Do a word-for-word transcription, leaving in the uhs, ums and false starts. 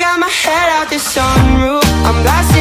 got my head out the sunroof, I'm blasting